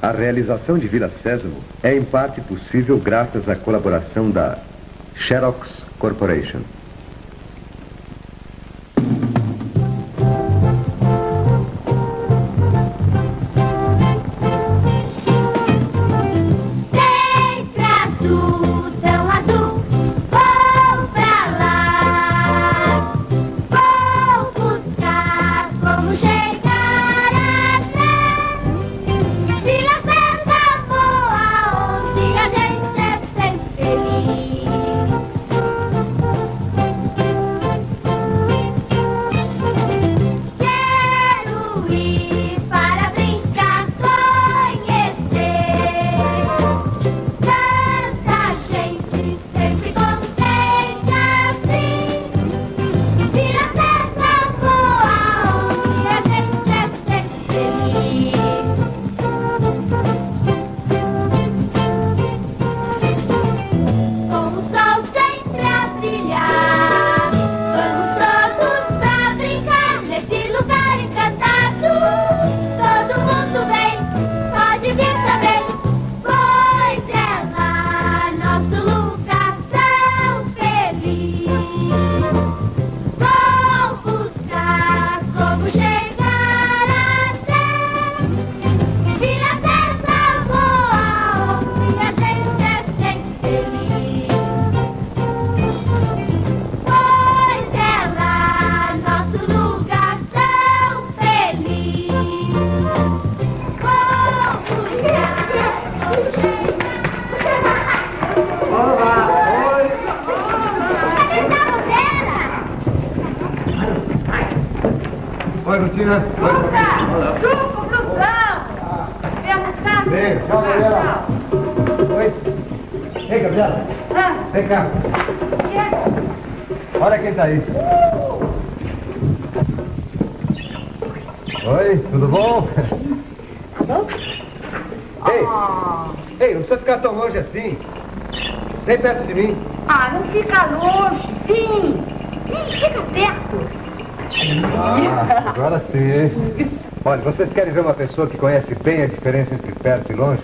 A realização de Vila Sésamo é em parte possível graças à colaboração da Xerox Corporation. Oi, Rutina. Chupa, Brusão! Vem almoçar? Vem, tchau, Gabriela. Oi. Ei, Gabriela. Vem cá. Olha quem tá aí. Oi, tudo bom? Ei, não precisa ficar tão longe assim. Vem perto de mim. Ah, não fica longe. Vem, chega perto. Ah, agora sim. Olha, vocês querem ver uma pessoa que conhece bem a diferença entre perto e longe?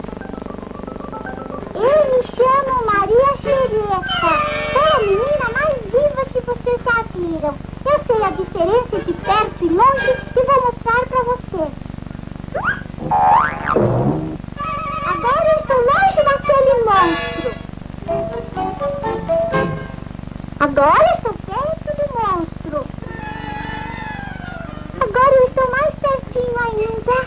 Eu me chamo Maria Xereca. Sou a menina mais viva que vocês já viram. Eu sei a diferença entre perto e longe e vou mostrar pra vocês. Agora eu estou longe daquele monstro. Agora eu estou perto do monstro. Agora eu estou mais pertinho ainda.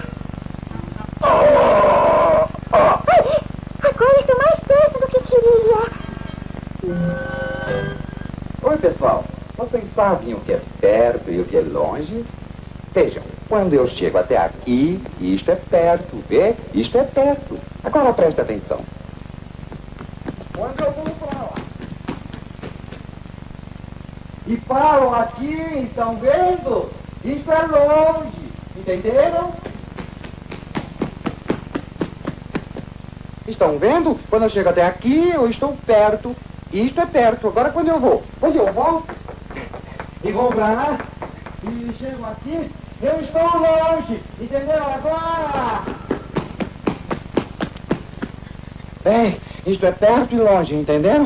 Ai, agora eu estou mais perto do que queria. Oi, pessoal. Vocês sabem o que é perto e o que é longe? Vejam, quando eu chego até aqui, isto é perto, vê? Isto é perto. Agora preste atenção. Quando eu vou para lá e paro aqui, estão vendo? Isto é longe, entenderam? Estão vendo? Quando eu chego até aqui, eu estou perto. Isto é perto. Agora quando eu vou e vou para lá e chego aqui, eu estou longe, entenderam agora? Bem, isto é perto e longe, entenderam?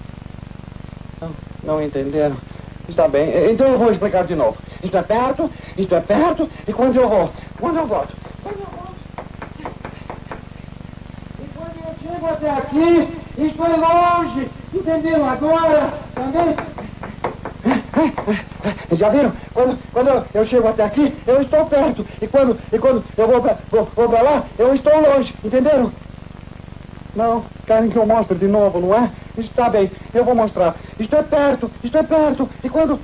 Não entenderam? Está bem, então eu vou explicar de novo. Isto é perto, e quando eu volto. E quando eu chego até aqui, isto é longe, entenderam agora? Também? Já viram? Quando eu chego até aqui, eu estou perto, e quando eu vou pra lá, eu estou longe, entenderam? Não, querem que eu mostre de novo, não é? Está bem, eu vou mostrar. Isto é perto, e quando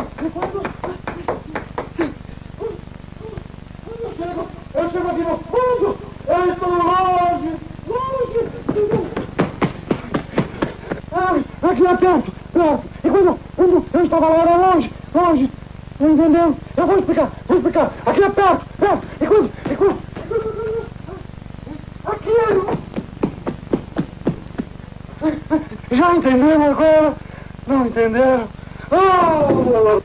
eu chego aqui no fundo, eu estou longe. Aqui é perto. E quando eu estava lá era longe. Entendeu? Eu vou explicar. Aqui é perto. E quando aqui é... Já entenderam agora? Não entenderam? Oh!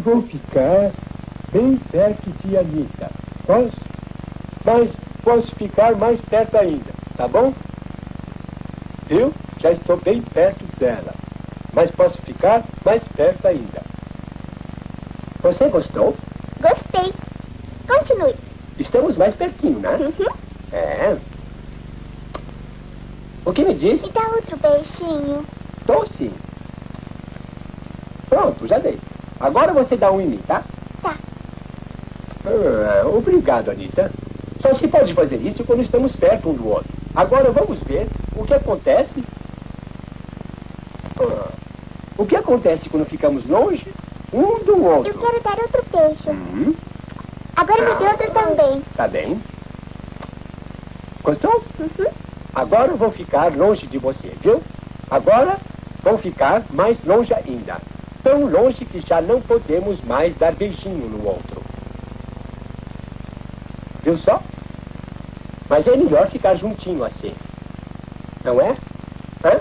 vou ficar bem perto de Anitta. Posso? Mas posso ficar mais perto ainda, tá bom? Eu já estou bem perto dela, mas posso ficar mais perto ainda. Você gostou? Gostei. Continue. Estamos mais pertinho, né? Uhum. É. O que me diz? Me dá outro beijinho. Tô sim. Pronto, já dei. Agora você dá um em mim, tá? Tá. Obrigado, Anitta. Só se pode fazer isso quando estamos perto um do outro. Agora vamos ver o que acontece. O que acontece quando ficamos longe um do outro? Eu quero dar outro beijo. Agora me dê outro também. Tá bem. Gostou? Uhum. Agora eu vou ficar longe de você, viu? Agora vou ficar mais longe ainda. Tão longe que já não podemos mais dar beijinho no outro. Viu só? Mas é melhor ficar juntinho assim. Não é? Hã?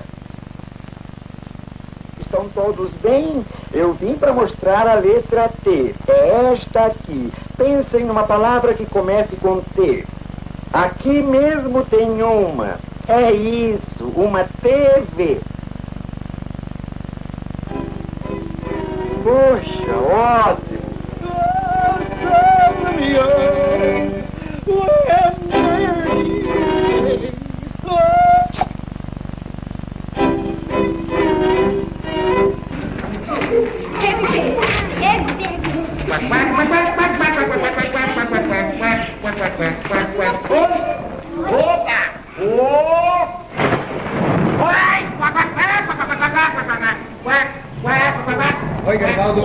Estão todos bem? Eu vim para mostrar a letra T. É esta aqui. Pensem numa palavra que comece com T. Aqui mesmo tem uma. É isso, uma TV. Poxa, ótimo. Oi, Garibaldo.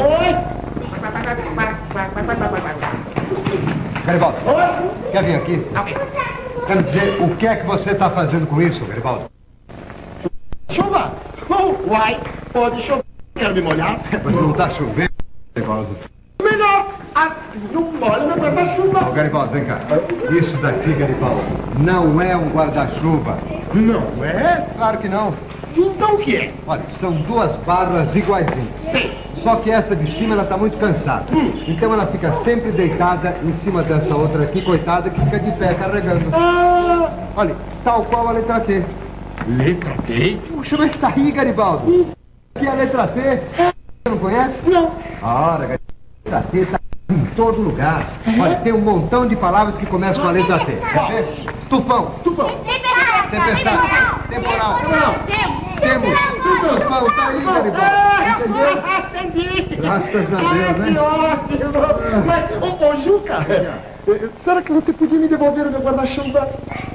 Garibaldo, quer vir aqui? Quero dizer, o que é que você está fazendo com isso, Garibaldo? Chuva! Uai, pode chover. Quero me molhar. Mas não está chovendo, Garibaldo. Melhor, assim não molha meu guarda-chuva. Ô, Garibaldo, vem cá. Isso daqui, Garibaldo, não é um guarda-chuva. Não é? Claro que não. Então o que é? Olha, são duas barras iguaizinhas. Sei. Só que essa de cima, ela está muito cansada. Então ela fica sempre deitada em cima dessa outra aqui, coitada, que fica de pé carregando. Ah, Olha, tal qual a letra T. letra T? Puxa, mas tá aí, Garibaldo. Que é a letra T? Você não conhece? Não. Ora, Garibaldo, a letra T tá em todo lugar. Olha, tem um montão de palavras que começam com a letra T. Quer ver? Tufão. Tufão. Tempestade. Temporal. Temos. Tufão, tá aí, Garibaldo. Entendeu? Entendi. Graças a Deus, né? Que ótimo. Mas, ô, Juca, será que você podia me devolver o meu guarda-chuva?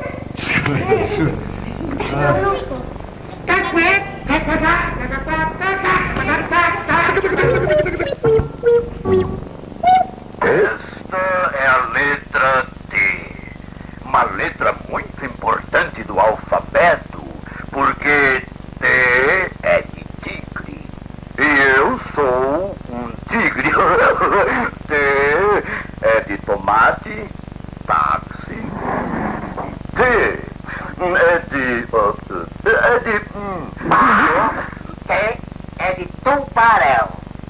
Esta é a letra T. Uma letra muito importante do alfabeto, porque T é de tigre. E eu sou um tigre. T é de tomate, táxi. T T é de tubarão.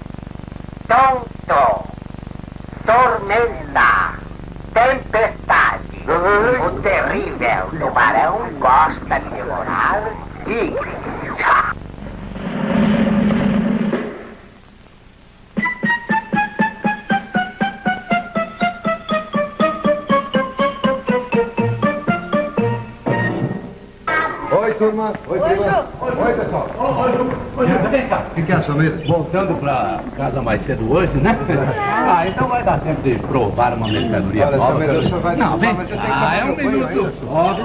Tonto. Tormenta. Tempestade. O terrível tubarão gosta de devorar tigres. Oi, turma. Oi, prima. Oi, pessoal. Vem cá. O que é, sua mesa? Voltando pra casa mais cedo hoje, né? Então vai dar tempo de provar uma mercadoria Olha, nova. seu Medeiros, o senhor vai Não, vem. mas eu tenho que tomar É um meu banho minuto ainda, só.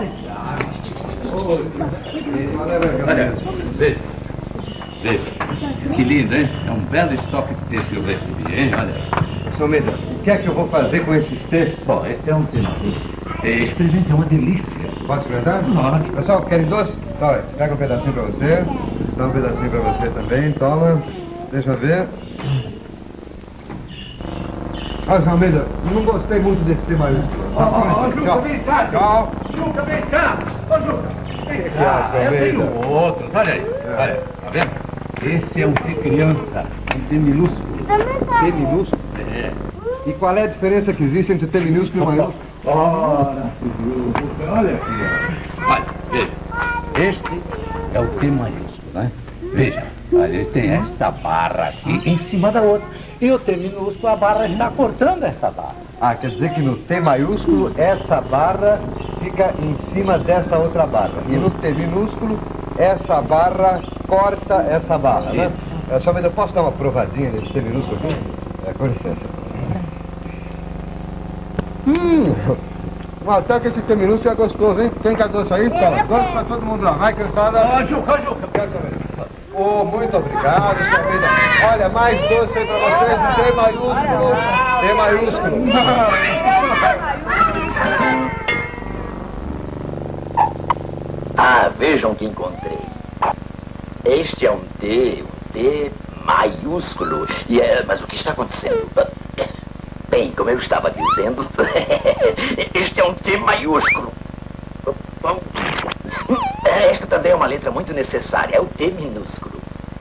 Olha, veja. Veja. Que lindo, hein? É um belo estoque de texto que eu recebi, hein? Olha. Seu Medeiros, o que é que eu vou fazer com esses textos? Bom, esse é um tema. Experimente, é uma delícia. Posso experimentar? Pode. Pessoal, querem doce? Olha, pega um pedacinho pra você. Dá um pedacinho pra você também. Toma. Deixa eu ver. Ah, João Medeiros, não gostei muito desse tema aí. Juca, vem cá. Tchau. Juca, vem cá. Ô, Juca, vem Que cá. é, seu Eu tenho Medeiros? outro. Olha aí. Olha, tá vendo? Esse é um de criança. Um de minúsculo. também. T minúsculo? E qual é a diferença que existe entre T minúsculo e maiúsculo? Ora, olha aqui, ó. Olha, veja. Este é o T maiúsculo, né? Veja, olha, ele tem esta barra aqui em cima da outra. E o T minúsculo, a barra está cortando essa barra. Ah, quer dizer que no T maiúsculo, essa barra fica em cima dessa outra barra. E no T minúsculo, essa barra corta essa barra, né? Só eu posso dar uma provadinha nesse T minúsculo aqui? Com licença. Até que esse T minúsculo é gostoso, hein? Quem quer doce aí? Toma, doce pra todo mundo lá. Vai, cantada. Juca. Oh, muito obrigado, sua vida. Olha, mais doce aí pra vocês. T maiúsculo. T maiúsculo. Ah, vejam o que encontrei. Este é um T maiúsculo. Mas o que está acontecendo? Bem, como eu estava dizendo, este é um T maiúsculo. Esta também é uma letra muito necessária, é o T minúsculo.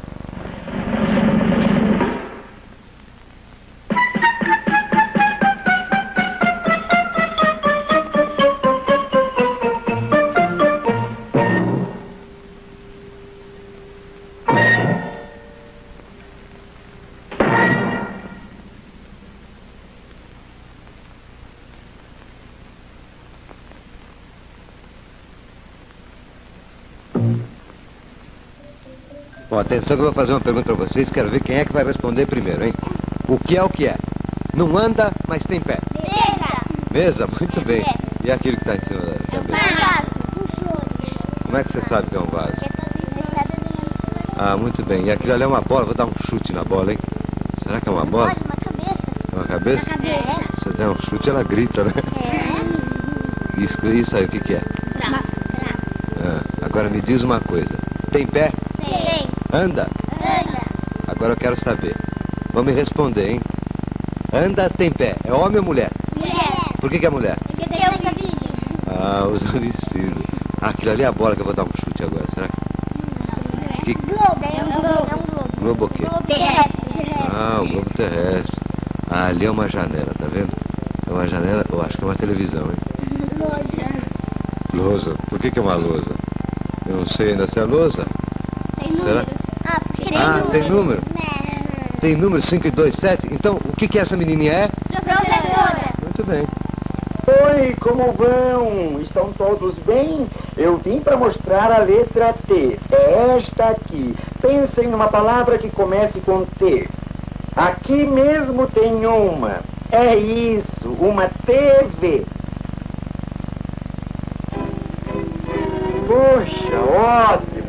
Bom, atenção que eu vou fazer uma pergunta para vocês, quero ver quem é que vai responder primeiro, hein? O que é o que é? Não anda, mas tem pé. Mesa. Mesa? Muito bem. E aquilo que está em cima da mesa? Vaso. Com flores. Como é que você sabe que é um vaso? Ah, muito bem. E aquilo ali é uma bola, vou dar um chute na bola, hein? Será que é uma bola? Pode, uma cabeça. Uma cabeça? Uma cabeça. Se eu der um chute, ela grita, né? Isso aí, o que que é? Agora me diz uma coisa. Tem pé? Tem. Anda? Anda. Agora eu quero saber. Vamos me responder, hein? Anda, tem pé. É homem ou mulher? Mulher. Por que é mulher? Porque tem usa vestido. Ah, usa vestido. Ah, aquilo ali é a bola que eu vou dar um chute agora. Será que... Globo. É um globo. Globo o quê? Terrestre. Ah, o globo terrestre. Ah, ali é uma janela, tá vendo? É uma janela, eu acho que é uma televisão, hein? Lousa. Por que é uma lousa? Eu não sei ainda se é lousa. Tem número. Será? Ah, porque Tem número? Tem número 5 e 2, 7? Então, o que essa menininha é? Professora. Muito bem. Oi, como vão? Estão todos bem? Eu vim para mostrar a letra T. É esta aqui. Pensem numa palavra que comece com T. Aqui mesmo tem uma. É isso, uma TV. Poxa, ótimo.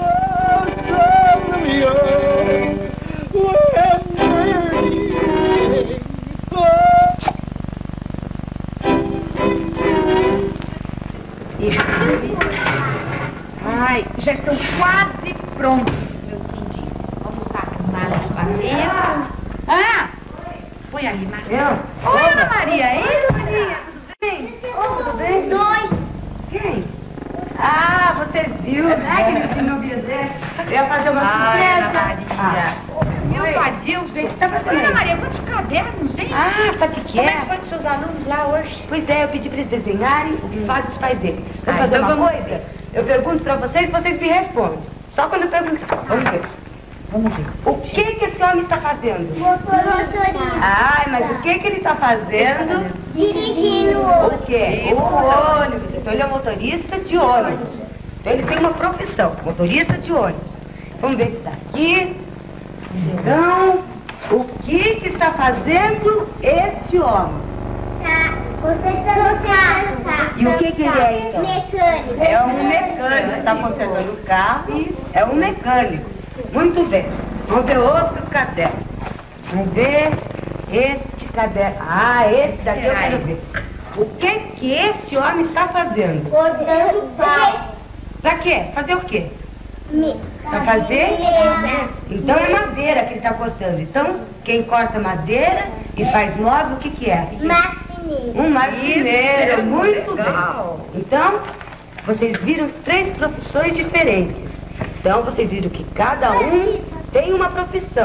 Ai, já estão quase prontos, meus lindinhos. Vamos arrumar a cabeça. Ah! Põe ali, Marcelo. Oi, Ana Maria. Ei, Maria. Tudo bem? Tudo bem? Dois. Quem? Ah, você viu, né, que ele ensinou Biazé? Eu ia fazer uma surpresa. Ana Maria. E o Padil, gente, você tá fazendo... Ana Maria, quantos cadernos, hein? Ah, sabe o que Como é? é que foi com seus alunos lá hoje? Pois é, eu pedi para eles desenharem o que fazem os pais deles. Vamos Ah, fazer então uma vamos coisa? Eu pergunto para vocês, vocês me respondem. Só quando eu perguntar. Vamos ver. Vamos ver. O que esse homem está fazendo? Motorista. Ai, mas o que ele está fazendo? Dirigindo. O quê? O ônibus. Então ele é motorista de ônibus. Então ele tem uma profissão, motorista de ônibus. Vamos ver se está aqui. Então, o que está fazendo este homem? Tá consertando o carro. E o que ele é, então? Mecânico. É um mecânico, está consertando o carro, é um mecânico. Muito bem. Vamos ver outro caderno. Vamos ver este caderno. Ah, esse daqui eu quero ver. O que esse homem está fazendo? Cortando o pau. Pra quê? Fazer o quê? Pra fazer? Beleza. Então é madeira que ele está cortando. Então, quem corta madeira e faz móvel, o que é? Marceneiro. Um marceneiro, muito bem. Então, vocês viram 3 profissões diferentes. Então, vocês viram que cada um tem uma profissão.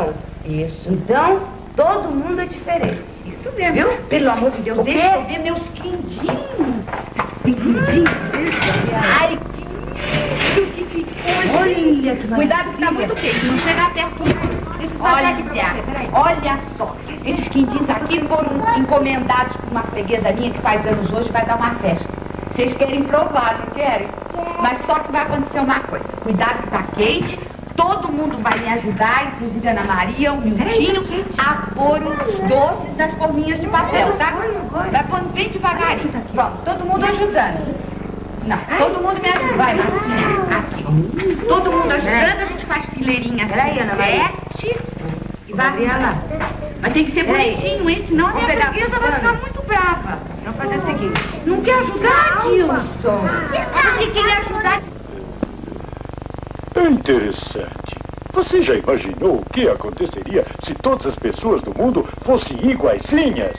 Isso. Então, todo mundo é diferente. Isso mesmo. Viu? Pelo amor de Deus, deixa eu ver meus quindinhos. Quindinhos. Ai, que lindo que ficou. Olha, que cuidado que tá muito quente, não chegar perto não. Deixa eu passar aqui pra você, peraí. Olha só, esses quindins aqui foram encomendados por uma freguesa minha que faz anos hoje e vai dar uma festa. Vocês querem provar, não querem? Mas só que vai acontecer uma coisa. Cuidado que tá quente. Todo mundo vai me ajudar, inclusive a Ana Maria, o Miltinho, a pôr os doces nas forminhas de pastel, tá? Vai pondo bem devagarinho. Vamos, todo mundo ajudando. Não, todo mundo me ajuda. Vai, Marcinha, aqui. Todo mundo ajudando, a gente faz fileirinha assim, 7. E vai lá. Mas tem que ser bonitinho, hein? Senão a minha freguesa vai ficar muito brava. Vamos fazer o seguinte. Não quer ajudar, Dilson? Porque quer ajudar... É interessante. Você já imaginou o que aconteceria se todas as pessoas do mundo fossem iguaizinhas?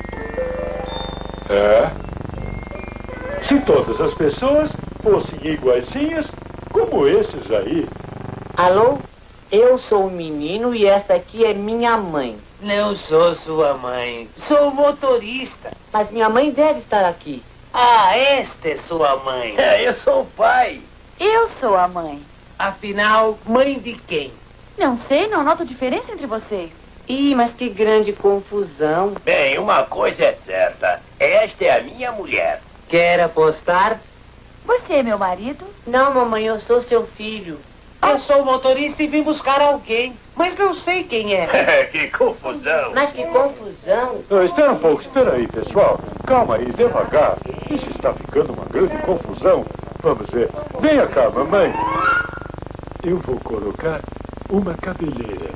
É? Se todas as pessoas fossem iguaizinhas, como esses aí. Alô? Eu sou o menino e esta aqui é minha mãe. Não sou sua mãe. Sou motorista. Mas minha mãe deve estar aqui. Ah, esta é sua mãe. Eu sou o pai. Eu sou a mãe. Afinal, mãe de quem? Não sei, não noto diferença entre vocês. Ih, mas que grande confusão. Bem, uma coisa é certa. Esta é a minha mulher. Quer apostar? Você é meu marido? Não, mamãe, eu sou seu filho. Eu sou motorista e vim buscar alguém, mas não sei quem é. Que confusão. Mas que confusão. Espera um pouco, espera aí, pessoal. Calma aí, devagar. Isso está ficando uma grande confusão. Vamos ver. Venha cá, mamãe. Eu vou colocar uma cabeleira.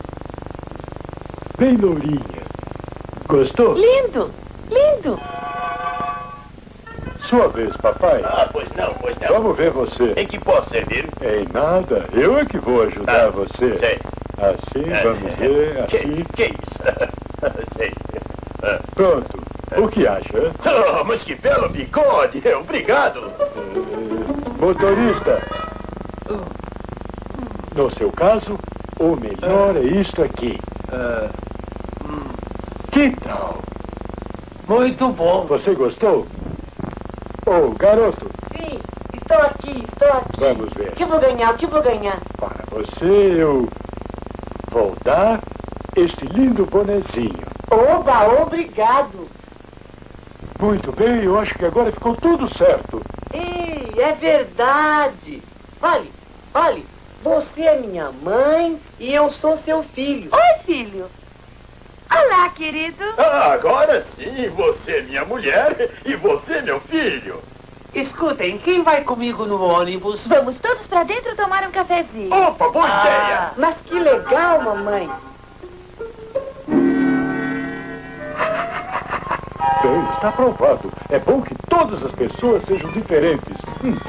Bem lourinha. Gostou? Lindo, lindo. Sua vez, papai. Ah, pois não, pois não. Vamos ver você. Em que posso servir? Em nada. Eu é que vou ajudar você. Sei. Assim, vamos ver, assim. Que isso? Sei. Pronto. O que acha? Oh, mas que belo bigode. Obrigado. Motorista. No seu caso, o melhor é isto aqui. Que tal? Muito bom. Você gostou? Ô, garoto. Sim, estou aqui. Vamos ver. O que vou ganhar? Para você, eu vou dar este lindo bonezinho. Oba, obrigado. Muito bem, eu acho que agora ficou tudo certo. Ih, é verdade. Olhe, você é minha mãe e eu sou seu filho. Oi, filho. Olá, querido. Ah, agora sim, você é minha mulher e você é meu filho. Escutem, quem vai comigo no ônibus? Vamos todos pra dentro tomar um cafezinho. Opa, boa ideia. Mas que legal, mamãe. Bem, está aprovado. É bom que todas as pessoas sejam diferentes.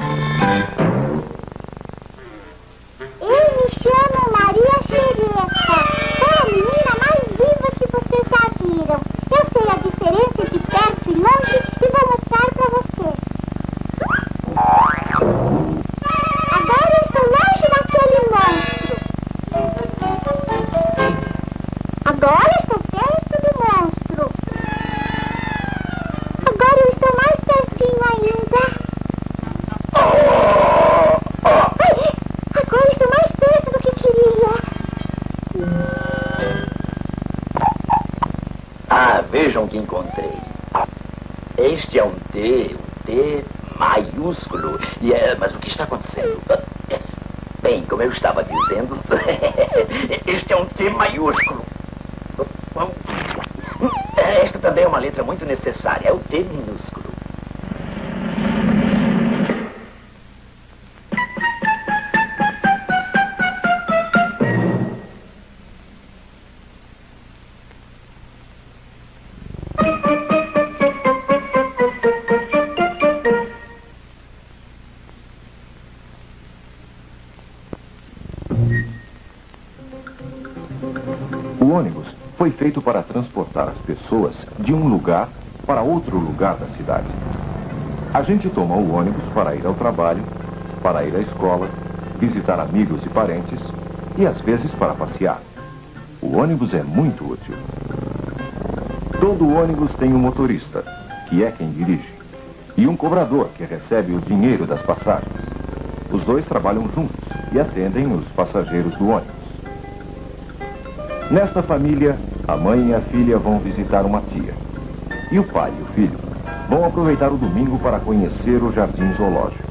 Eu me chamo Maria Xereta. Sou a menina mais viva que vocês já viram. Eu sei a diferença entre perto e longe e vou mostrar pra vocês. Agora eu estou longe daquele monstro. Agora eu estou perto do monstro. Agora eu estou mais pertinho ainda. Ai, agora estou mais perto do que queria. Ah, vejam o que encontrei. Este é um T maiúsculo. Mas o que está acontecendo? Bem, como eu estava dizendo, este é um T maiúsculo. Esta também é uma letra muito necessária, é o T minúsculo. O ônibus foi feito para transportar as pessoas de um lugar para outro lugar da cidade. A gente toma o ônibus para ir ao trabalho, para ir à escola, visitar amigos e parentes e às vezes para passear. O O ônibus é muito útil. Todo ônibus tem um motorista, que é quem dirige, e um cobrador, que recebe o dinheiro das passagens. Os dois trabalham juntos e atendem os passageiros do ônibus. Nesta família, a mãe e a filha vão visitar uma tia. E o pai e o filho vão aproveitar o domingo para conhecer o jardim zoológico.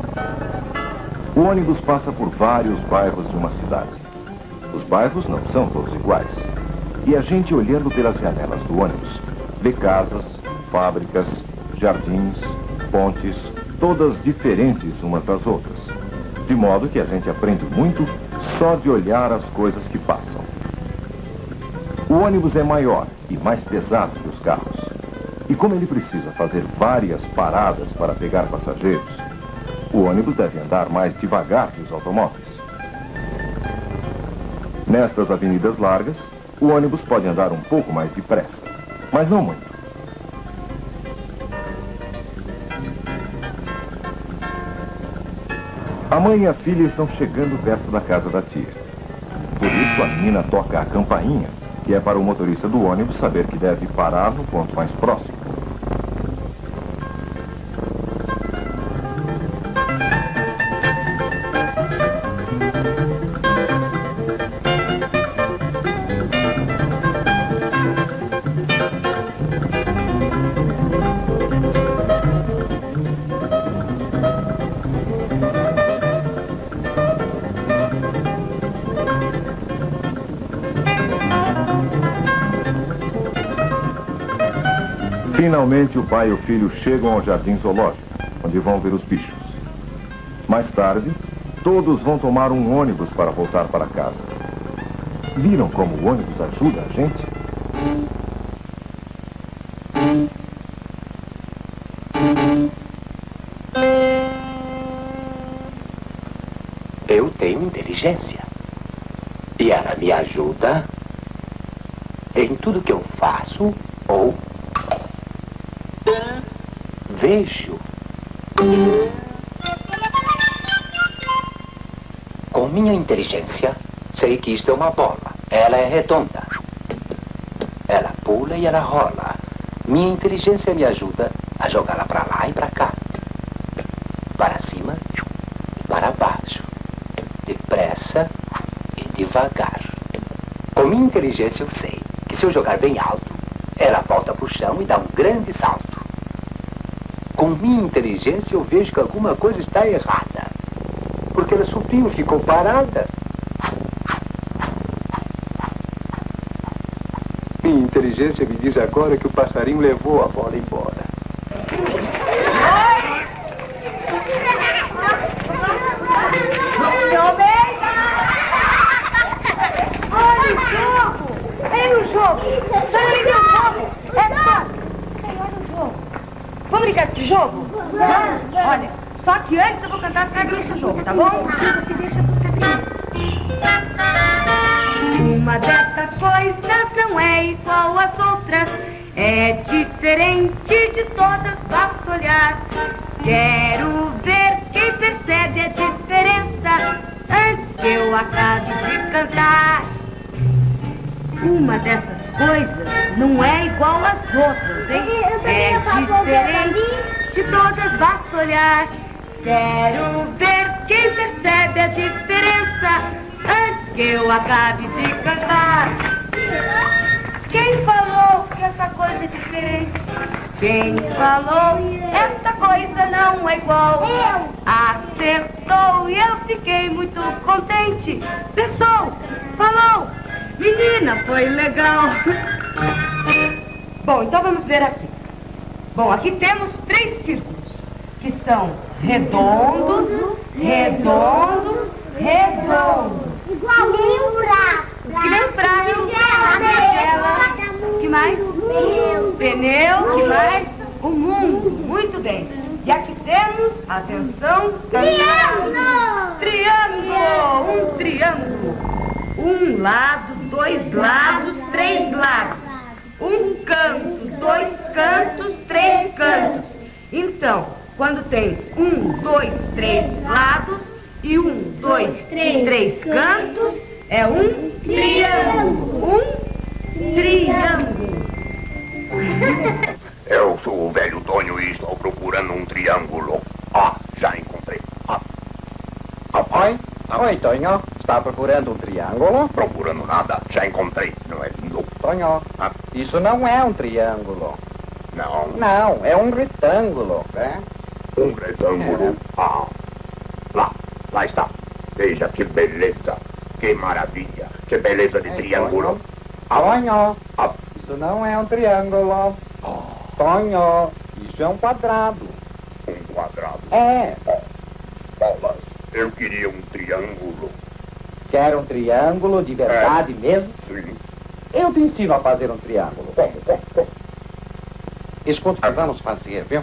O ônibus passa por vários bairros de uma cidade. Os bairros não são todos iguais. E a gente, olhando pelas janelas do ônibus, vê casas, fábricas, jardins, pontes, todas diferentes umas das outras. De modo que a gente aprende muito só de olhar as coisas que passam. O ônibus é maior e mais pesado que os carros. E como ele precisa fazer várias paradas para pegar passageiros, o ônibus deve andar mais devagar que os automóveis. Nestas avenidas largas, o ônibus pode andar um pouco mais depressa, mas não muito. A mãe e a filha estão chegando perto da casa da tia. Por isso a menina toca a campainha, que é para o motorista do ônibus saber que deve parar no ponto mais próximo. Finalmente, o pai e o filho chegam ao jardim zoológico, onde vão ver os bichos. Mais tarde, todos vão tomar um ônibus para voltar para casa. Viram como o ônibus ajuda a gente? Eu tenho inteligência. E ela me ajuda em tudo que eu faço ou vejo. Com minha inteligência, sei que isto é uma bola. Ela é redonda. Ela pula e ela rola. Minha inteligência me ajuda a jogá-la para lá e para cá. Para cima e para baixo. Depressa e devagar. Com minha inteligência eu sei que se eu jogar bem alto, ela volta para o chão e dá um grande salto. Com minha inteligência eu vejo que alguma coisa está errada. Porque ela subiu, ficou parada. Minha inteligência me diz agora que o passarinho levou a bola embora. Olha o jogo! Olha o jogo! Só liga o jogo! Olha o jogo! Vamos brincar desse jogo? Vamos! Olha, só que antes eu vou cantar as regras do jogo, tá bom? Uma dessas coisas não é igual às outras, é diferente de todas, basta olhar. Quero ver quem percebe a diferença antes que eu acabe de cantar. Uma dessas coisas não é igual às outras, hein? É diferente de todas, basta olhar. Quero ver quem percebe a diferença antes que eu acabe de cantar. Quem falou que essa coisa é diferente? Quem falou essa coisa não é igual? Eu! Acertou e eu fiquei muito contente. Pensou, falou, menina, foi legal. Bom, então vamos ver aqui. Bom, aqui temos 3 círculos, que são redondos, redondos, redondos. Igualzinho um prato. Que nem um prato. Que mais? Pneu. Que mais? O mundo. Muito bem. E aqui temos, atenção, triângulo. Triângulo. Um triângulo. Um lado, 2 lados, 3 lados. Um canto, 2 cantos, 3 cantos. Então, quando tem 1, 2, 3 lados e 1, 2, 3 cantos, é um triângulo. Um triângulo. Eu sou o velho Tonho e estou procurando um triângulo. Ah, já encontrei. Oi, Tonho. Está procurando um triângulo? Procurando nada, já encontrei. Não é lindo? Tonho, isso não é um triângulo. Não? Não, é um retângulo, né? Um retângulo? Ah, lá está. Veja que beleza, que maravilha, que beleza de triângulo. Tonho, isso não é um triângulo. Tonho, isso é um quadrado. Um quadrado? É. Bolas, eu queria um triângulo. Quer um triângulo de verdade mesmo? Sim. Eu te ensino a fazer um triângulo. Escuta o que vamos fazer, viu?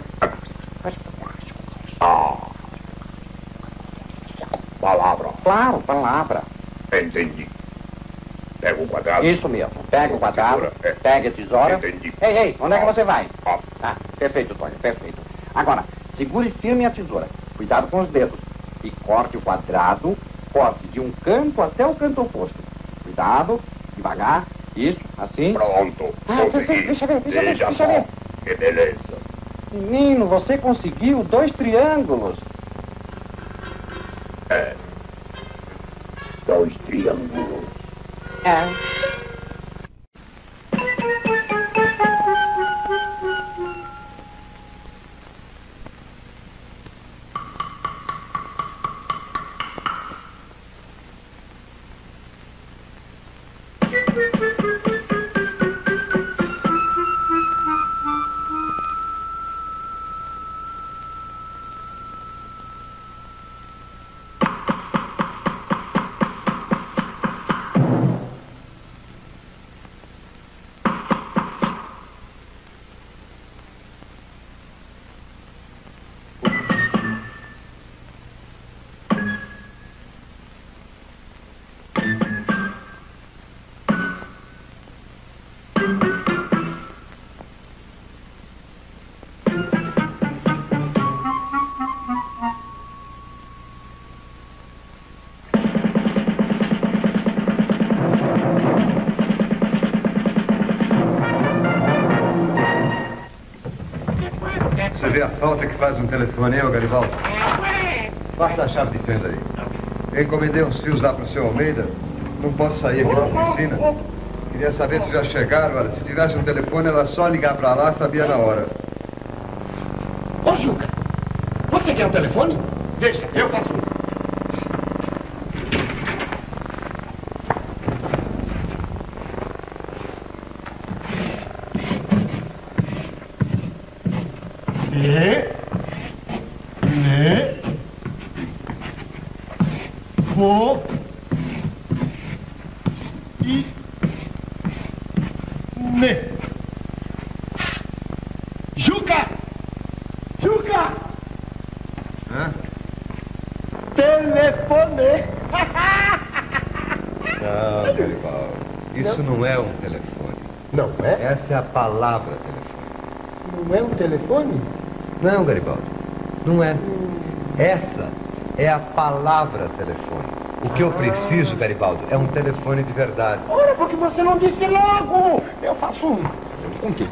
Palavra. Claro, palavra. Entendi. Pega o quadrado. Isso mesmo. Pega o quadrado, pega a tesoura. Entendi. Ei, onde é que você vai? Perfeito, Tonho, perfeito. Agora, segure firme a tesoura. Cuidado com os dedos. E corte o quadrado, corte de um canto até o canto oposto. Cuidado, devagar. Isso, assim. Pronto, consegui. Deixa ver. Que beleza. Menino, você conseguiu 2 triângulos. 2 triângulos. Você vê a falta que faz um telefone, hein, ô Garibaldo? Passa a chave de fenda aí. Eu encomendei uns fios lá pro seu Almeida. Não posso sair aqui da oficina. Queria saber se já chegaram. Olha, se tivesse um telefone, era só ligar pra lá, sabia na hora. Ô, Juca, você quer um telefone? Deixa, eu faço um. Juca! Telefone! Não, Garibaldo. Isso não é um telefone. Não é? Essa é a palavra telefone. Não é um telefone? Não, Garibaldo. Não é. Essa é a palavra telefone. O que eu preciso, Garibaldo, é um telefone de verdade. Ora, porque você não disse logo! Eu faço um. Com quê?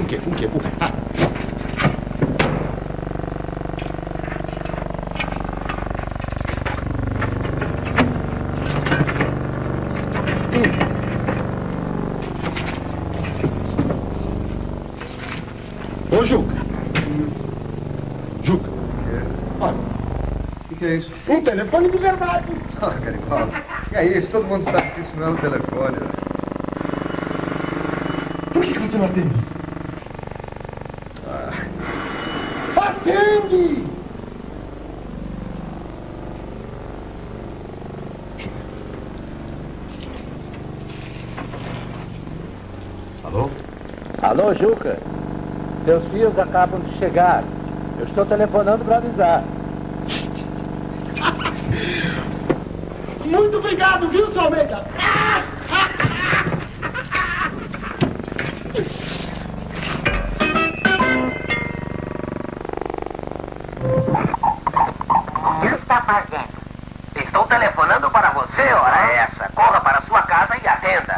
Ô, Juca. Olha. O que é isso? Um telefone de verdade. Ah, Garibaldo. Que é isso? Todo mundo sabe que isso não é um telefone. Por que você não atende? Atende! Alô? Alô, Juca. Seus fios acabam de chegar. Eu estou telefonando para avisar. Muito obrigado, viu, seu Almeida? O que está fazendo? Estou telefonando para você, ora essa. Corra para sua casa e atenda.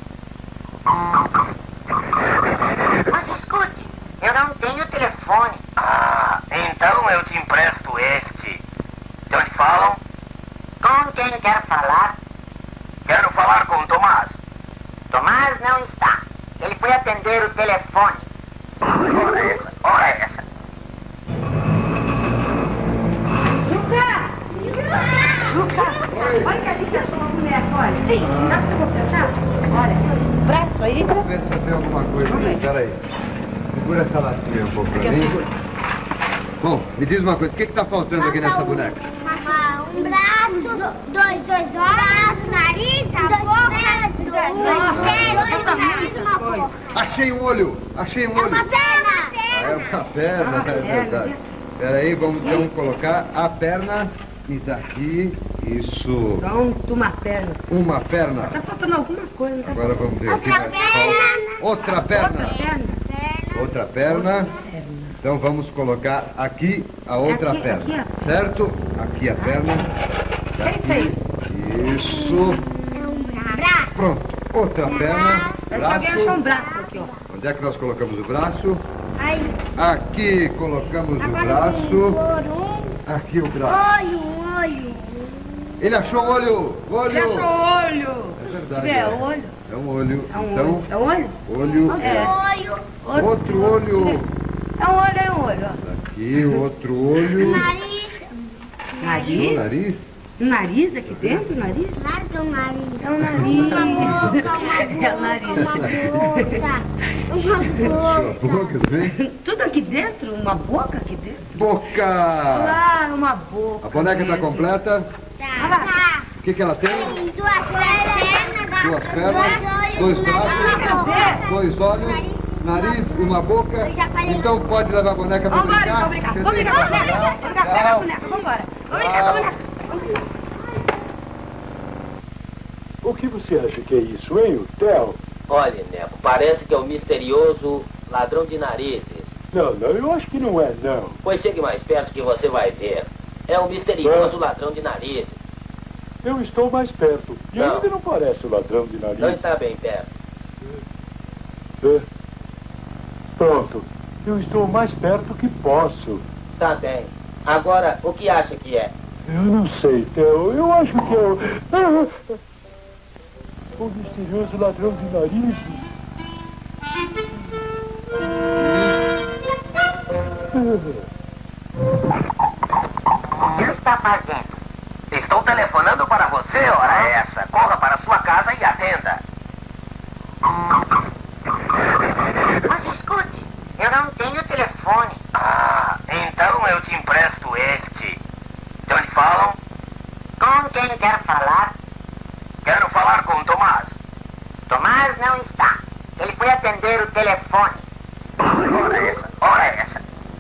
Mas escute, eu não tenho telefone. Ah, então eu te empresto este. De onde falam? Com quem quer falar? Quero falar com Tomás. Tomás não está. Ele foi atender o telefone. Ora essa, ora essa. Juca, olha que a gente achou uma boneca, olha. Vem, dá pra você sentar? Olha, braço aí. Vamos ver se tem alguma coisa aí. Espera aí. Segura essa latinha um pouco pra mim. Bom, me diz uma coisa. O que está faltando aqui nessa boneca? Um braço, dois olhos, nariz, a boca, dois pés, Achei um olho. Achei um olho. uma perna. É uma perna, é verdade. Espera aí, vamos então colocar a perna. E daqui, isso. Pronto, uma perna. Uma perna. Tá faltando alguma coisa, não tá? Agora vamos ver aqui. Outra perna. Outra perna. Então vamos colocar aqui a outra perna. Certo? Aqui a perna. É isso aí. Isso. Pronto. Outra perna. Alguém achou um Braço. braço aqui, ó. Onde é que nós colocamos o braço? Aí. Aqui colocamos o braço. Aqui o braço. Olho. Ele achou o olho. Ele achou o olho. É verdade. É um olho. É um olho. É um Então, olho. É um olho? olho. É. Outro olho. É um olho, ó. Aqui, outro olho. Nariz. Nariz? O nariz? Um nariz aqui dentro, nariz? Claro que é um nariz. É um nariz. É o nariz. Uma boca, vem? Tudo aqui dentro? Uma boca aqui dentro? Boca! Claro, uma boca. A boneca está completa? Tá. O que ela tem? Duas pernas. Duas pernas, dois braços, dois olhos, nariz, uma boca. Então pode levar a boneca para brincar? Vamos brincar com a boneca. Pega a boneca, vambora. Vamos brincar com a boneca. O que você acha que é isso, hein, Theo? Olha, Neco, parece que é o misterioso ladrão de narizes. Não, eu acho que não é, não. Pois chegue mais perto que você vai ver. É o misterioso ladrão de narizes. Eu estou mais perto. E Não. ainda não parece o ladrão de nariz. Não está bem perto. É. Pronto. Eu estou mais perto que posso. Tá bem. Agora, o que acha que é? Eu não sei, Theo. Eu acho que é o misterioso ladrão de narizes. O que está fazendo? Estou telefonando para você, ora essa. Corra para sua casa e atenda. Mas escute, eu não tenho telefone. Ah, então eu te empresto este. De onde falam? Com quem quer falar? Quero falar com Tomás. Tomás não está. Ele foi atender o telefone. Ora essa, ora essa.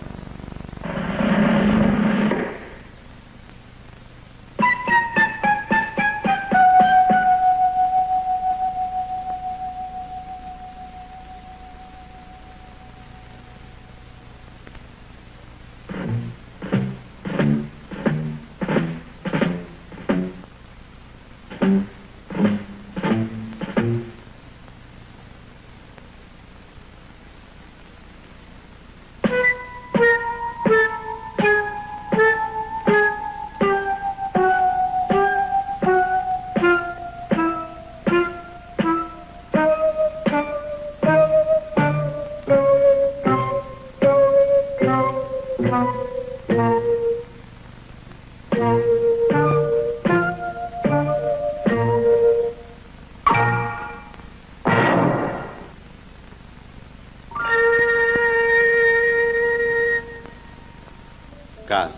Casa.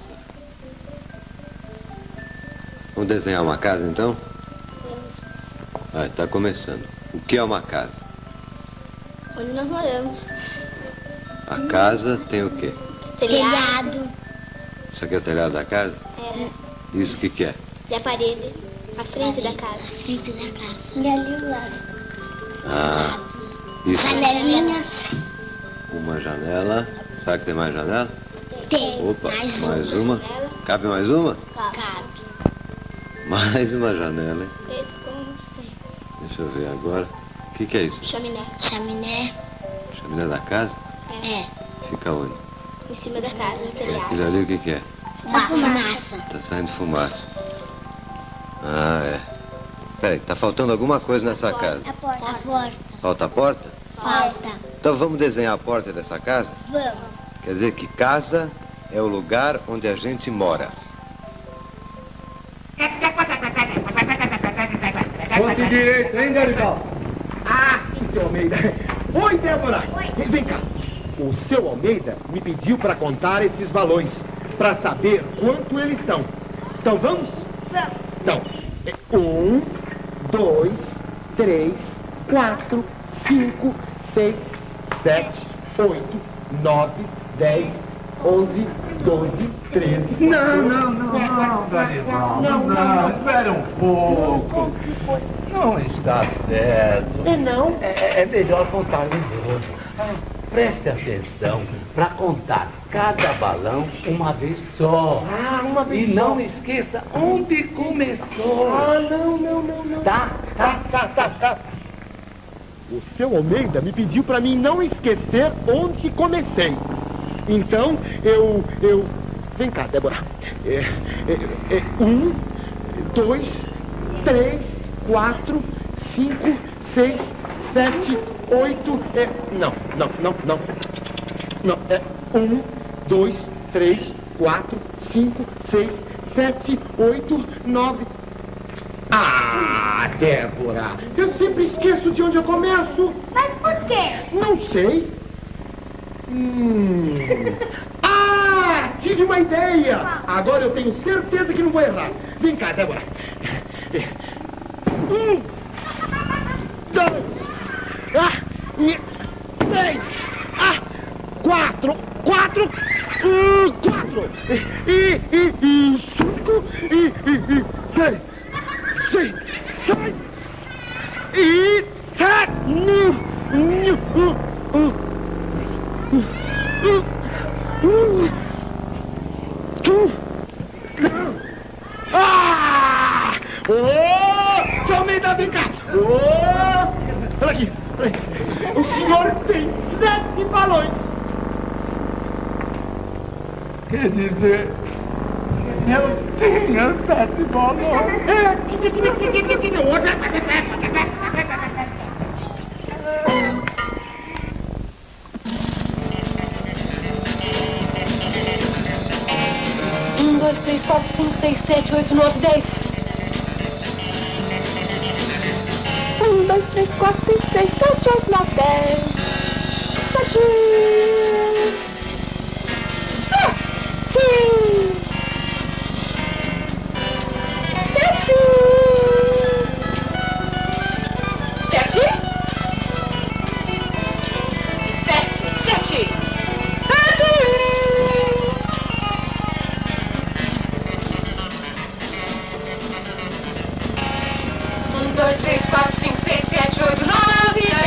Vamos desenhar uma casa, então? Ah, está começando. O que é uma casa? Onde nós moramos. A casa tem o quê? Telhado. Isso aqui é o telhado da casa? É. Isso o que é? E a parede. A frente da casa. A frente da casa. E ali o lado. Ah, isso. Janelinha. Uma janela. Sabe que tem mais janela? Tem. Opa, mais uma. Cabe mais uma? Cabe. Mais uma janela, hein? Esse que eu não sei. Deixa eu ver agora. O que é isso? Chaminé. Chaminé? Chaminé da casa? É. Fica onde? Em cima da casa, no E telhado. aquilo ali o que é? Fumaça. Tá saindo fumaça. Ah, é. Peraí, tá faltando alguma coisa nessa casa. A porta. A porta. Falta a porta? Falta. Então vamos desenhar a porta dessa casa? Vamos. Quer dizer que casa é o lugar onde a gente mora. Ponto direito, hein, Garibaldi? Ah, sim, seu Almeida. Oi, Débora. Oi. Vem cá. O seu Almeida me pediu para contar esses balões, para saber quanto eles são. Então vamos? Vamos. Então, 1, 2, 3, 4, 5, 6, 7, 8, 9, 10, 11, 12, 13... Não, Garibaldi, não, espera um pouco. Não está certo. É não? É melhor contar de novo. Preste atenção para contar cada balão uma vez só. Ah, uma vez e só. não esqueça onde começou. Ah, não. Tá. O seu Almeida me pediu para mim não esquecer onde comecei. Então, eu... Vem cá, Débora. 1, 2, 3, 4, 5, 6, 7, 8... Não. Não, 1, 2, 3, 4, 5, 6, 7, 8, 9... Ah, Débora, eu sempre esqueço de onde eu começo. Mas por quê? Não sei. Ah, tive uma ideia. Agora eu tenho certeza que não vou errar. Vem cá, Débora. 1, 2, 3, 4, 5 e 6 e 7. Ô, seu Almeida, vem cá. Olha aqui. O senhor tem 7 balões. Quer dizer, eu tenho 7 balões. Um, 2, 3, 4, 5, 6, 7, 8, 9, 10. 1, 2, 3, 4, 5, 6, 7, 8, 9, 10. 7. 1, 2, 3, 4, 5, 6, 7, 8, 9, 10.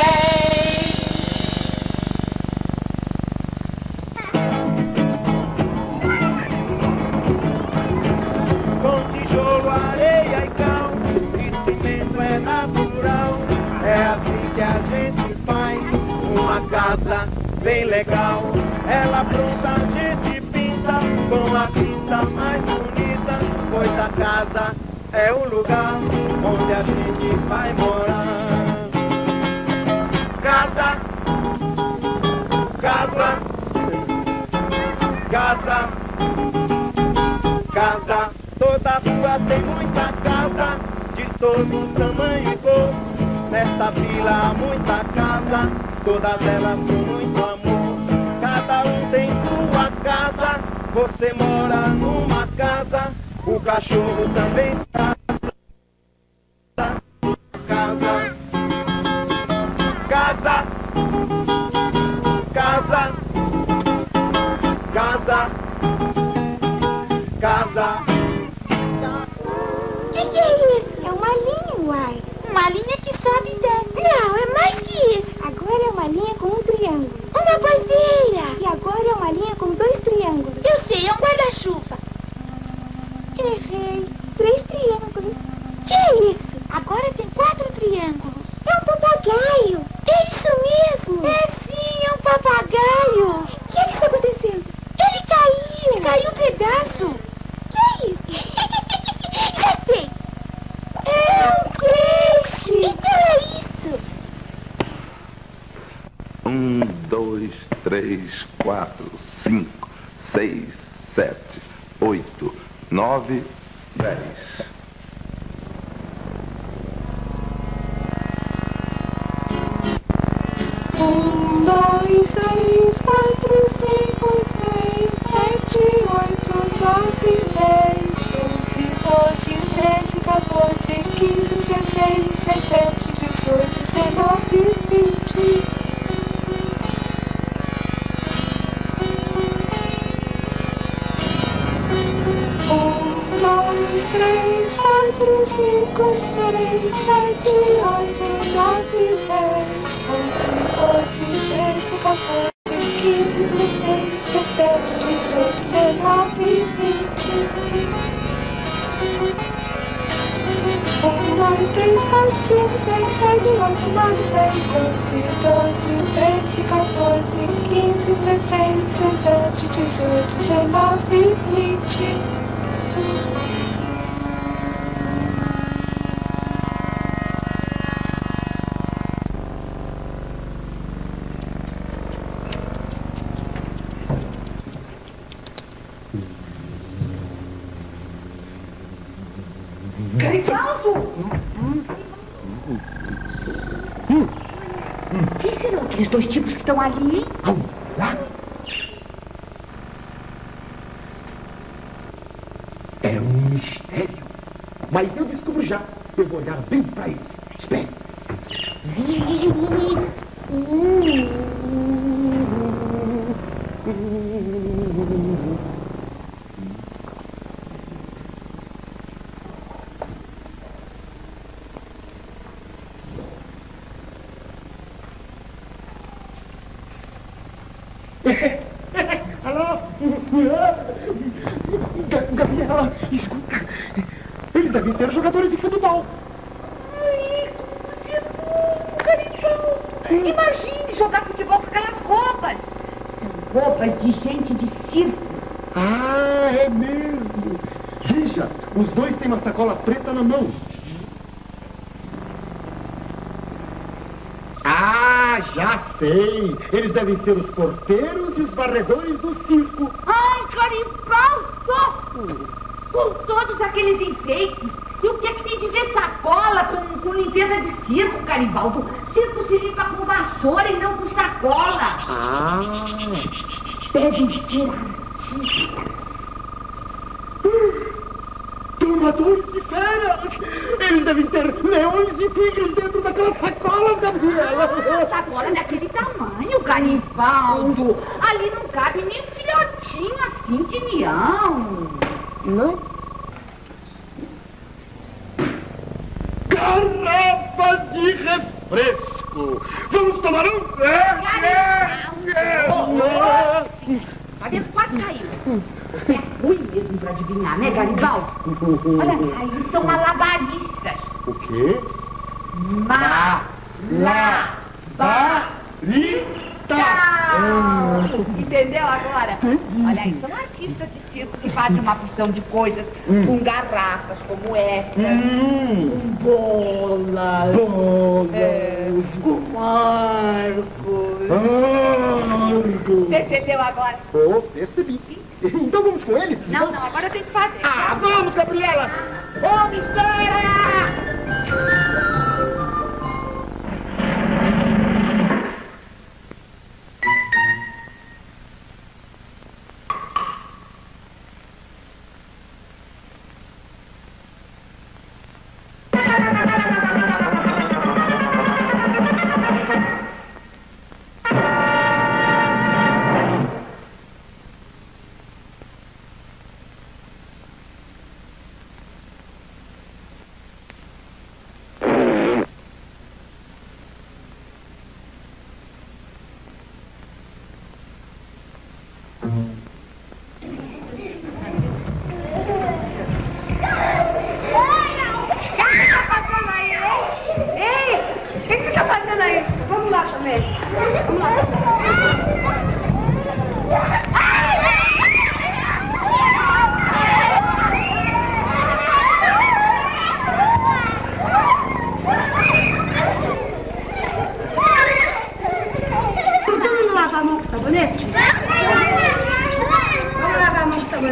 Com tijolo, areia e cal, e cimento é natural. É assim que a gente faz uma casa bem legal. Ela pronta a gente pinta com a tinta mais bonita, pois a casa é o lugar onde a gente vai morar. Casa, casa, casa, casa. Toda rua tem muita casa, de todo tamanho e cor. Nesta vila há muita casa, todas elas com muito amor. Cada um tem sua casa, você mora numa casa, o cachorro também tá. Casa, casa, casa, casa, casa. Que é isso? É uma linha, uai. Uma linha que sobe e desce. Não, é mais que isso. Agora é uma linha com um triângulo. Uma bandeira. E agora é uma linha com 2 triângulos. Eu sei, é um guarda-chuva. Errei. 3 triângulos. pedaço. Que é isso? Já sei. É um peixe. Então é isso. 1, 2, 3, 4, 5, 6, 7, 8, 9, 10. 1, 2, 3, 4, 5, 6, 7, 8, 9, 10, 11, 12, 13, 14, 15, 16, 17, 18, 19, 20. 3, 4, 5, 6, 7, 8, 9, 10, 11, 12, 13, 14, 15, 16, 17, 18, 19, 20. 1, 2, 3, 4, 5, 6, 7, 8, 9, 10, 11, 12, 13, 14, 15, 16, 17, 18, 19, 20. Quem serão aqueles dois tipos que estão ali, hein? Lá? É um mistério. Mas eu descubro já. Eu vou olhar bem pra eles. Espere. Alô? Gabriela, escuta. Eles devem ser jogadores de futebol. Ai, como Garibaldo. Imagine jogar futebol com aquelas roupas. São roupas de gente de circo. Ah, é mesmo. Veja, os dois têm uma sacola preta na mão. Ah, já sei. Eles devem ser os porteiros e os varredores do circo. Ai, Garibaldo! Com todos aqueles enfeites. E o que é que tem de ver sacola com limpeza de circo, Garibaldo? Circo se limpa com vassoura e não com sacola. Ah. Devem ser artistas. Domadores de feras! Eles devem ter leões e tigres dentro daquelas sacolas, Gabriela! Sacola daquele tamanho, Garibaldo! Ali não cabe nem um filhotinho assim de leão! Não? Garrafas de refresco! Vamos tomar um? Tá vendo? Quase caiu! Você é ruim mesmo pra adivinhar, né, Garibaldo? Olha, aí são malabaristas. O quê? Entendeu agora? Entendi. Olha aí, são artistas de circo que fazem uma porção de coisas com garrafas como essas, com bolas, com marcos. Percebeu agora? Oh, percebi. Então vamos com eles? Não, agora eu tenho que fazer. Ah, vamos, Gabriela! Oh, me espera!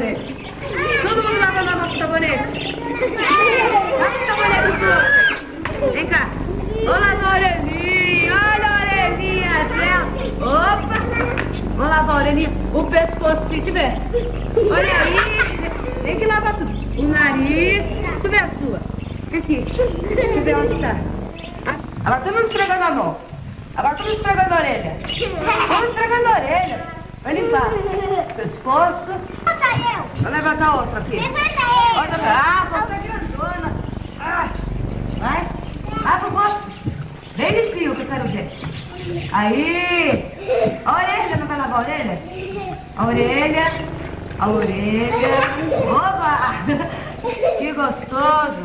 sabonete. Todo mundo lavando a mão com sabonete. Lava o sabonete todo. Vem cá. Olá, a orelhinha. Olha a orelhinha dela. Opa. Vamos lavar a orelhinha. O pescoço, se tiver. Olha aí. Tem que lavar tudo. O nariz. Deixa eu ver a sua. Aqui. Deixa eu ver onde está. Agora todo mundo esfregando a mão. Agora todo mundo esfregando a orelha. Vamos esfregando a orelha. Vai limpar. Pescoço. Vou levantar outra aqui. Outra. Ah, você é grandona. Ah. Vai. Vai pro rosto. Bem limpinho que eu quero ver. Aí. A orelha, não vai lavar a orelha? A orelha. A orelha. Opa! Que gostoso.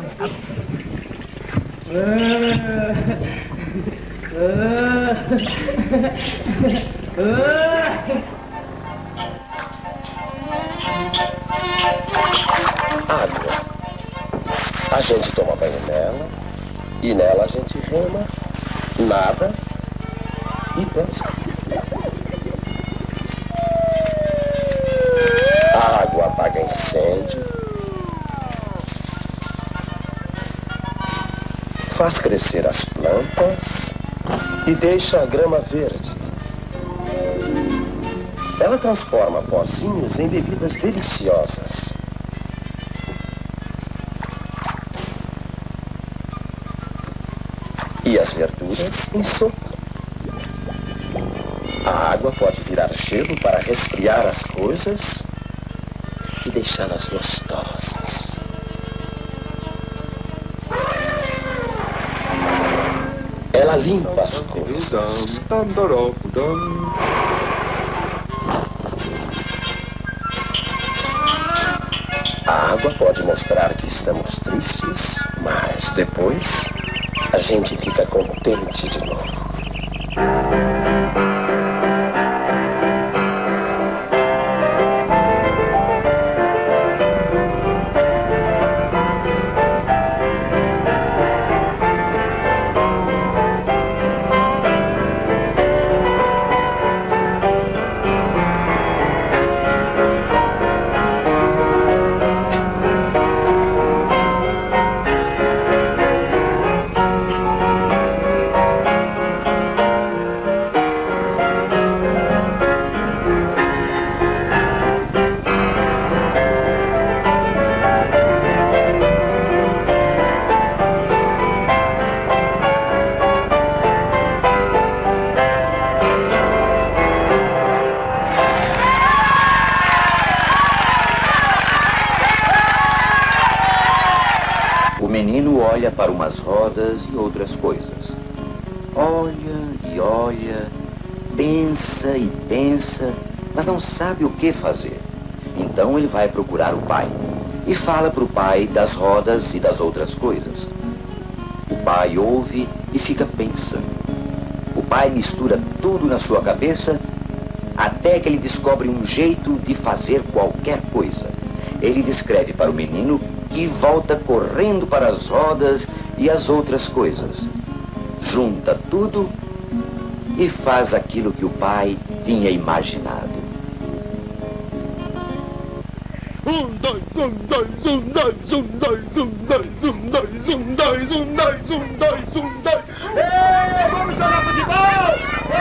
Água. A gente toma banho nela, e nela a gente rema, nada e pesca. A água apaga incêndio, faz crescer as plantas e deixa a grama verde. Ela transforma pozinhos em bebidas deliciosas. E as verduras em sopa. A água pode virar gelo para resfriar as coisas e deixá-las gostosas. Ela limpa as coisas. A água pode mostrar que estamos tristes, mas depois a gente fica contente de novo. Olha para umas rodas e outras coisas. Olha e olha, pensa e pensa, mas não sabe o que fazer. Então ele vai procurar o pai e fala para o pai das rodas e das outras coisas. O pai ouve e fica pensando. O pai mistura tudo na sua cabeça até que ele descobre um jeito de fazer qualquer coisa. Ele descreve para o menino que volta correndo para as rodas e as outras coisas. Junta tudo e faz aquilo que o pai tinha imaginado. 1, 2, 1, 2, 1, 2, 1, 2, 1, 2, 1, 2, 1, 2, 1, 2, 1, 2, 1, 2. Ei, vamos jogar futebol!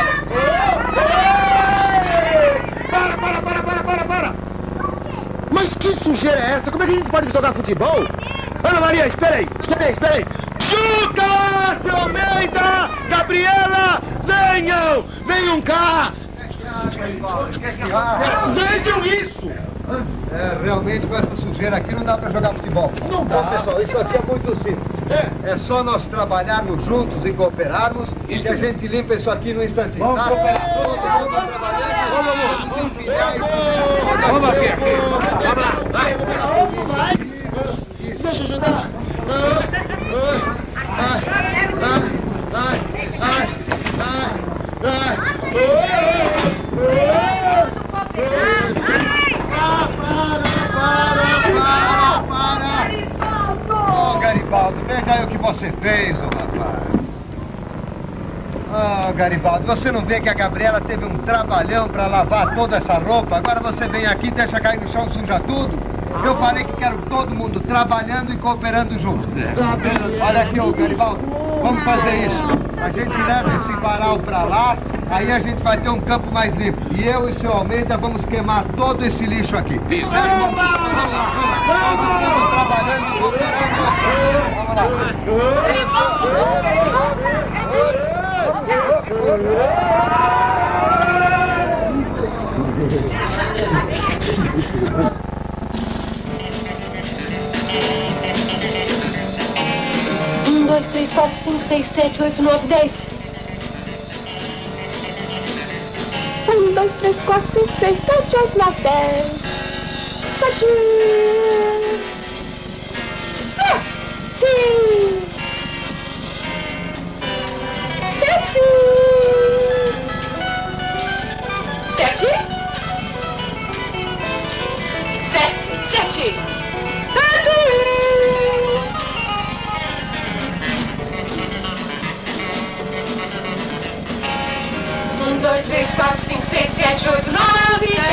Para! Mas que sujeira é essa? Como é que a gente pode jogar futebol? Ana Maria, espera aí. Juca, seu Almeida, Gabriela, venham cá. Vejam isso. Realmente com essa sujeira aqui não dá pra jogar futebol. Não dá. Pessoal, isso aqui é muito simples. É só nós trabalharmos juntos e cooperarmos e a gente limpa isso aqui no instantinho. Vamos cooperar. Todo mundo trabalhando. Vamos empilhar isso. Vamos aqui. Vamos lá. Vai. Deixa eu ajudar. Garibaldo, veja aí o que você fez, ô rapaz. Oh, Garibaldi, você não vê que a Gabriela teve um trabalhão pra lavar toda essa roupa? Agora você vem aqui e deixa cair no chão, suja tudo? Eu falei que quero todo mundo trabalhando e cooperando junto. Olha aqui, ô Garibaldi, vamos fazer isso. A gente leva esse varal pra lá, aí a gente vai ter um campo mais limpo. E eu e seu Almeida vamos queimar todo esse lixo aqui. Isso. Vamos lá. Todo mundo trabalhando e cooperando. Vamos lá. 1, 2, 3, 4, 5, 6, 7, 8, 9, 10. 1, 2, 3, 4, 5, 6, 7, 8, 9, 10. 7. 1, 2, 3, 4, 5, 6, 7, 8, 9, 10.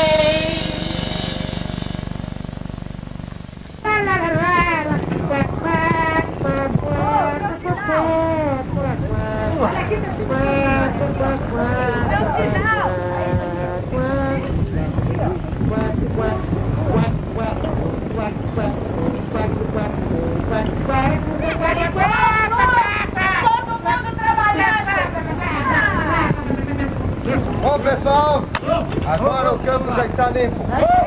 Bom, pessoal, agora o campo já está limpo.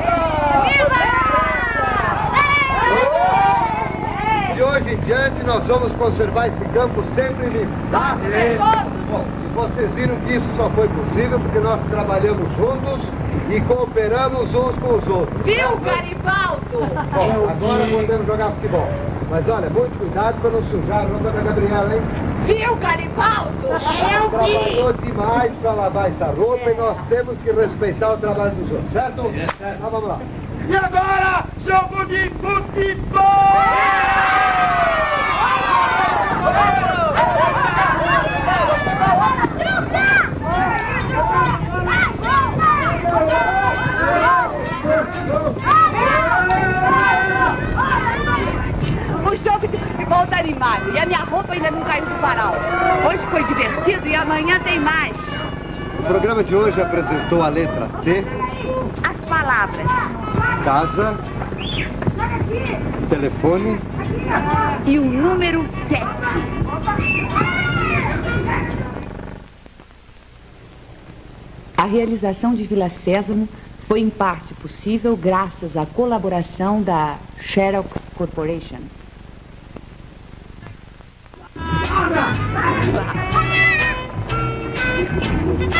De hoje em diante, nós vamos conservar esse campo sempre limpo, tá? Bom, e vocês viram que isso só foi possível porque nós trabalhamos juntos e cooperamos uns com os outros. Viu, Garibaldo? Bom, agora podemos jogar futebol. Mas olha, muito cuidado para não sujar a roupa da Gabriela, hein? Viu, Garibaldo? Trabalhou demais para lavar essa roupa e nós temos que respeitar o trabalho dos outros, certo? Então vamos lá. E agora, jogo de futebol! O jogo de futebol tá animado e a minha roupa ainda não caiu do varal. Hoje foi divertido e amanhã tem mais. O programa de hoje apresentou a letra T, As palavras casa, telefone e o número 7. A realização de Vila Sésamo foi em parte possível graças à colaboração da Xerox Corporation. Olha!